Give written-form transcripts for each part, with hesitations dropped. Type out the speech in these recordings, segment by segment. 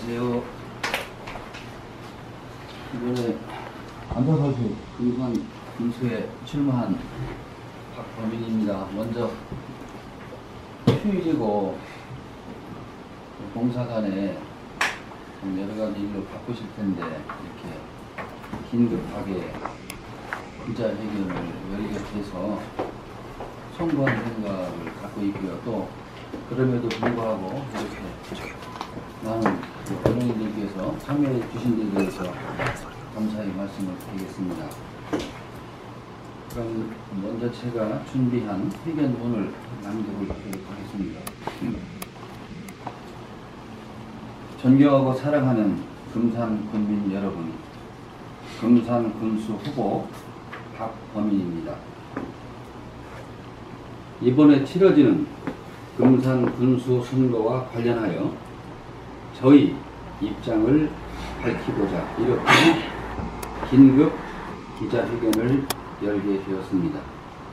안녕하세요. 이번에 앉아서 하세요. 금산 군수에 출마한 박범인입니다. 먼저 휴일이고 봉사단에 여러 가지 일로 바쁘실 텐데 이렇게 긴급하게 기자회견을 열게 돼서 송구한 생각을 갖고 있고요. 또 그럼에도 불구하고 이렇게 많은 언론인들께서 참여해 주신 데 대해서 감사의 말씀을 드리겠습니다. 그럼 먼저 제가 준비한 회견문을 남겨보도록 하겠습니다. 존경하고 사랑하는 금산 군민 여러분, 금산 군수 후보 박범인입니다. 이번에 치러지는 금산 군수 선거와 관련하여 저희 입장을 밝히고자 이렇게 긴급 기자회견을 열게 되었습니다.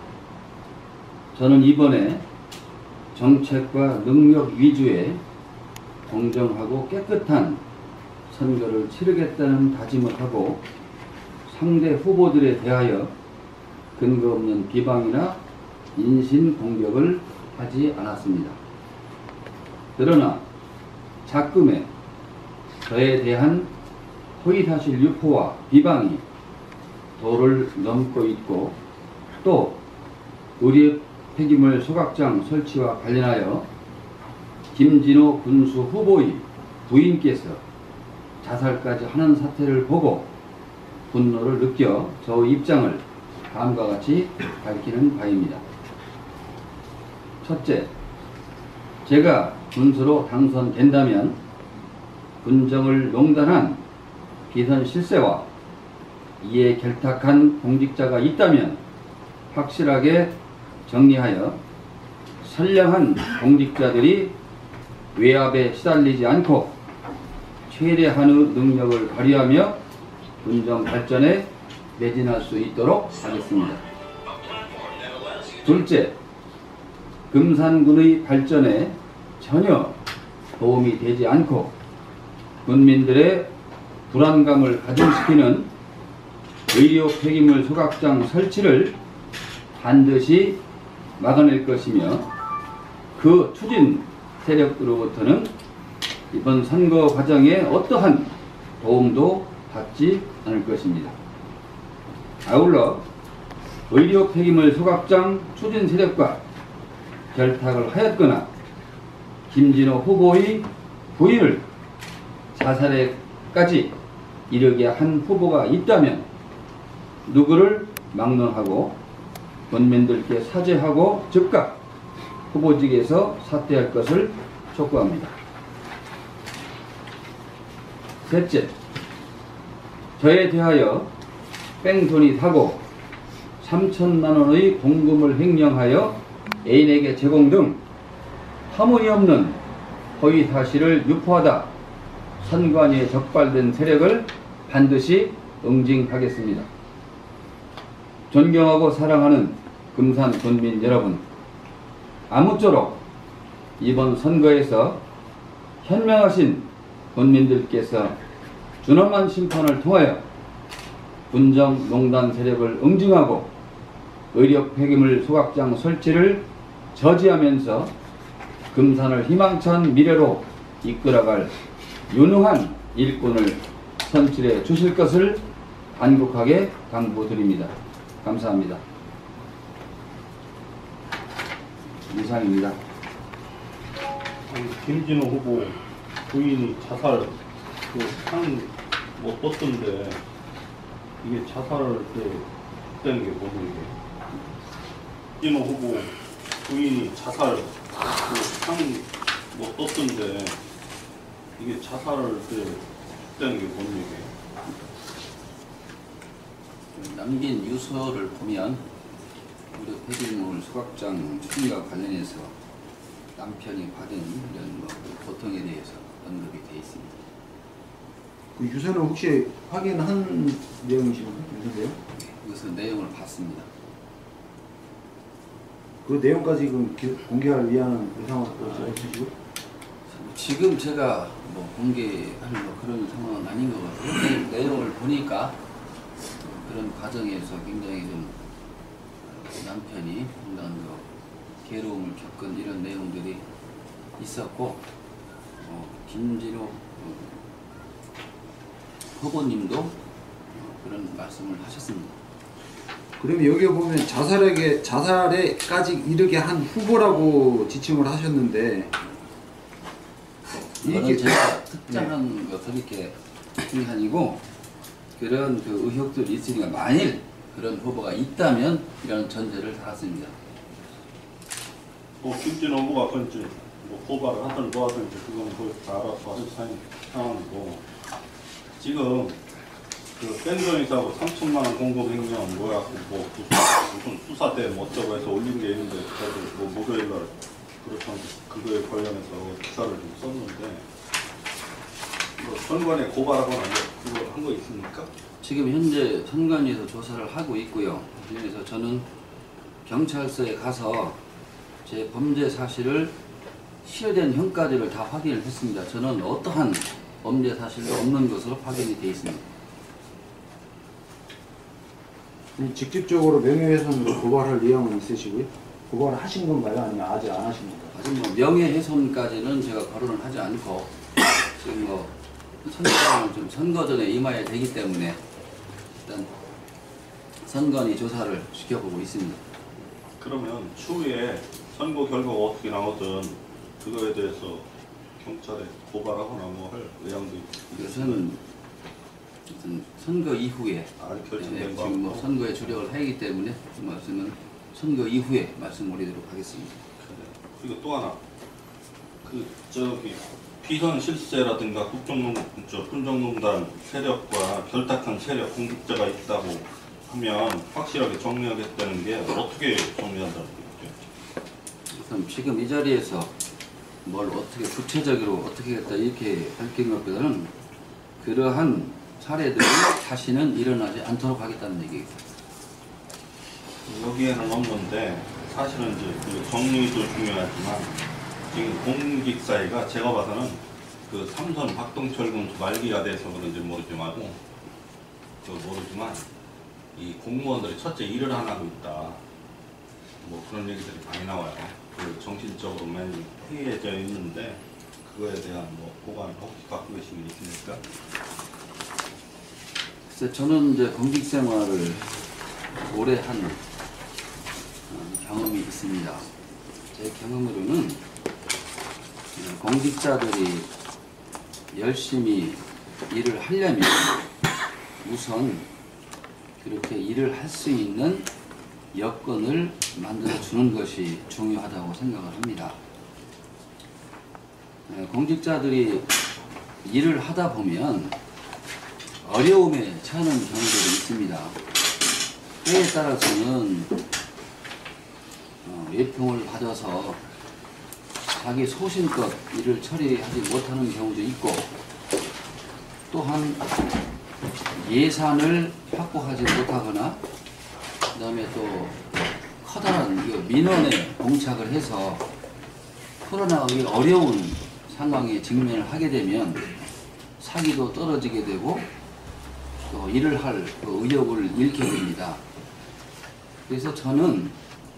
저는 이번에 정책과 능력 위주의 공정하고 깨끗한 선거를 치르겠다는 다짐을 하고 상대 후보들에 대하여 근거 없는 비방이나 인신 공격을 하지 않았습니다. 그러나 작금에 저에 대한 허위사실 유포와 비방이 도를 넘고 있고 또 의료 폐기물 소각장 설치와 관련하여 김진호 군수 후보의 부인께서 자살까지 하는 사태를 보고 분노를 느껴 저 입장을 다음과 같이 밝히는 바입니다. 첫째, 제가 군수로 당선된다면 군정을 농단한 비선 실세와 이에 결탁한 공직자가 있다면 확실하게 정리하여 선량한 공직자들이 외압에 시달리지 않고 최대한의 능력을 발휘하며 군정 발전에 매진할 수 있도록 하겠습니다. 둘째, 금산군의 발전에 전혀 도움이 되지 않고 군민들의 불안감을 가중시키는 의료 폐기물 소각장 설치를 반드시 막아낼 것이며 그 추진 세력으로부터는 이번 선거 과정에 어떠한 도움도 받지 않을 것입니다. 아울러 의료 폐기물 소각장 추진 세력과 결탁을 하였거나 김진호 후보의 부인을 자살에까지 이르게 한 후보가 있다면 누구를 막론하고 군민들께 사죄하고 즉각 후보직에서 사퇴할 것을 촉구합니다. 셋째, 저에 대하여 뺑소니 사고 3천만 원의 공금을 횡령하여 애인에게 제공 등 터무니없는 허위 사실을 유포하다 선관위에 적발된 세력을 반드시 응징하겠습니다. 존경하고 사랑하는 금산 군민 여러분, 아무쪼록 이번 선거에서 현명하신 군민들께서 준엄한 심판을 통하여 군정농단 세력을 응징하고 의료 폐기물 소각장 설치를 저지하면서 금산을 희망찬 미래로 이끌어갈 유능한 일꾼을 선출해 주실 것을 간곡하게 당부드립니다. 감사합니다. 이상입니다. 김진호 후보 부인이 자살 못 떴던데 이게 자살을 했다는 게 뭐죠 이게? 김진호 후보 부인이 자살 못 떴던데 이게 자살을 했다는 게 뭐죠 이게? 남긴 유서를 보면 의료 폐기물 소각장 추진과 관련해서 남편이 받은 이런 고통에 대해서 언급이 되어 있습니다. 그 유서는 혹시 확인한 내용이십니까? 유서세요? 유서 내용을 봤습니다. 그 내용까지 공개할 위한 의상을 없으시고? 지금 제가 뭐 공개할 뭐 그런 상황은 아닌 것 같고요. 내용을 보니까 그런 과정에서 굉장히 좀 남편이 상당한 괴로움을 겪은 이런 내용들이 있었고, 김진호 후보님도 그런 말씀을 하셨습니다. 그러면 여기 보면 자살에까지 이르게 한 후보라고 지칭을 하셨는데 이게 이게 제가 특정한 거 그렇게 한 게 아니고, 그런 그 의혹들이 있으니까 만일 그런 후보가 있다면 이런 전제를 달았습니다. 김진호 후보가 그런지 뭐 고발을 하든 뭐 하든지 그건 다 알아서 하는 상황이고, 지금 그 밴드에서하고 3천만 원 공급 횡령 뭐야 뭐 무슨 수사대 뭐 어쩌고 해서 올린 게 있는데, 저도 뭐 목요일날 그렇다면 그거에 관련해서 기사를 좀 썼는데, 뭐 선관에 고발하거나 그거 한 거 있습니까? 지금 현재 선관위에서 조사를 하고 있고요. 그래서 저는 경찰서에 가서 제 범죄 사실을 실현된 형까지를 다 확인을 했습니다. 저는 어떠한 범죄 사실도 없는 것으로 확인이 되어 있습니다. 직접적으로 명예훼손으로 고발할 의향은 있으시고요? 고발을 하신 건가요? 아니면 아직 안 하신 건가요? 아직 뭐 명예훼손까지는 제가 거론을 하지 않고, 지금 뭐 선거는 좀 선거 전에 임해야 되기 때문에 일단 선관위 조사를 지켜보고 있습니다. 그러면 추후에 선거 결과가 어떻게 나오든 그거에 대해서 경찰에 고발하거나 뭐 할 의향도 이것은 선거 이후에 결정된 거 지금 뭐 선거에 주력을 하기 때문에 그 말씀은 선거 이후에 말씀드리도록 하겠습니다. 그리고 또 하나, 저기 비선 실세라든가 군정농단 세력과 결탁한 세력 공직자가 있다고 하면 확실하게 정리하겠다는 게 어떻게 정리한다는 거죠? 우선 지금 이 자리에서 뭘 어떻게 구체적으로 어떻게 했다 이렇게 밝힌 것보다는 그러한 사례들이 다시는 일어나지 않도록 하겠다는 얘기입니다. 여기에는 없는데, 사실은 이제 그 정리도 중요하지만 지금 공직사회가 제가 봐서는 그 삼선 박동철군 말기가 돼서 그런지 모르지만 이 공무원들이 첫째 일을 안 하고 있다, 뭐 그런 얘기들이 많이 나와요. 그 정신적으로 많이 해이해져 있는데, 그거에 대한 뭐 보관 혹시 갖고 계신 게 있습니까? 그래서 저는 이제 공직 생활을 오래 한 경험이 있습니다. 제 경험으로는 공직자들이 열심히 일을 하려면 우선 그렇게 일을 할 수 있는 여건을 만들어 주는 것이 중요하다고 생각을 합니다. 공직자들이 일을 하다 보면 어려움에 처하는 경우들이 있습니다. 때에 따라서는 외평을 받아서 자기 소신껏 일을 처리하지 못하는 경우도 있고, 또한 예산을 확보하지 못하거나, 그 다음에 또 커다란 민원에 봉착을 해서 풀어나가기 어려운 상황에 직면을 하게 되면 사기도 떨어지게 되고 또 일을 할 그 의욕을 잃게 됩니다. 그래서 저는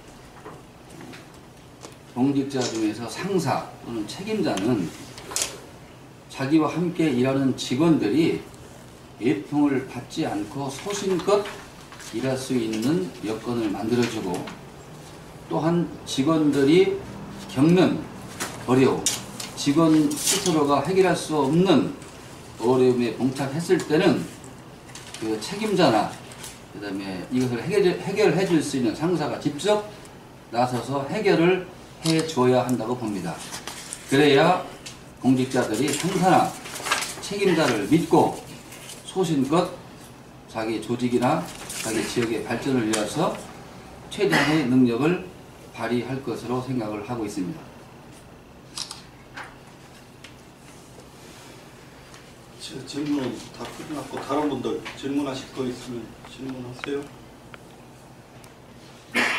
공직자 중에서 상사 또는 책임자는 자기와 함께 일하는 직원들이 외풍을 받지 않고 소신껏 일할 수 있는 여건을 만들어주고, 또한 직원들이 겪는 어려움, 직원 스스로가 해결할 수 없는 어려움에 봉착했을 때는 그 책임자나 그 다음에 이것을 해결해 줄 수 있는 상사가 직접 나서서 해결을 해줘야 한다고 봅니다. 그래야 공직자들이 상사나 책임자를 믿고 소신껏 자기 조직이나 자기 지역의 발전을 위해서 최대한의 능력을 발휘할 것으로 생각을 하고 있습니다. 제 질문은 다 끝났고, 다른 분들 질문하실 거 있으면 질문하세요.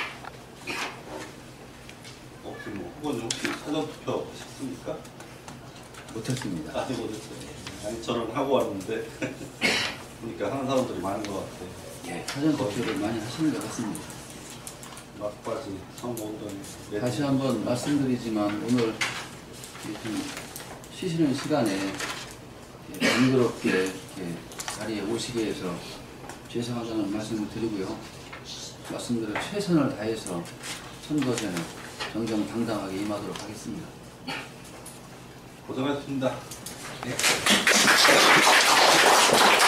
없으면 후보님 혹시 사전투표 하셨습니까? 못했습니다. 아직 못했어요. 아니 저는 하고 왔는데 보니까 하는 사람들이 많은 것 같아요. 예, 사전 투표를 많이 하시는 것 같습니다. 막바지 선거운동이 다시 한번 말씀드리지만 오늘 좀 쉬시는 시간에 번거롭게 이렇게 자리에 오시게 해서 죄송하다는 말씀을 드리고요. 말씀대로 최선을 다해서 선거전에 정정당당하게 임하도록 하겠습니다. 고생하셨습니다. 네.